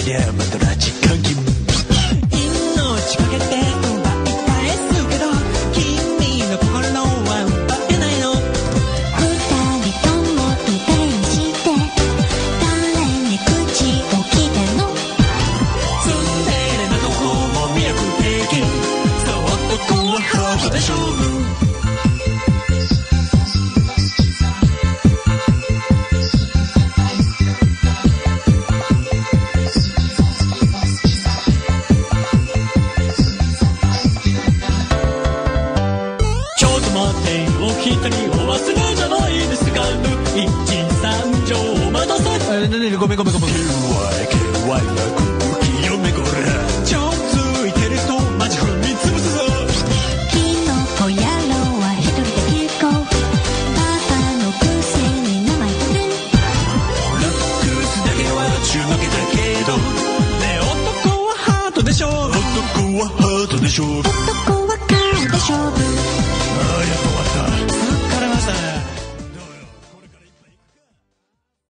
りゃまた拉致監禁命かけて奪い返すけど君の心は奪えないの二人ともいい加減して誰に口を聞いてんのツンデレなとこも魅力的そう男はハートで勝負一人お忘れじゃないですか一三条お待たせごめん KY な空気読めこらちょっついてるとマジ踏みつぶすぞキノコ野郎は一人で結構バカのくせに名前言ってラックスだけはちゅうわけだけどね男はハートで勝負男はハートで勝負男は顔で勝負ああやっと終わった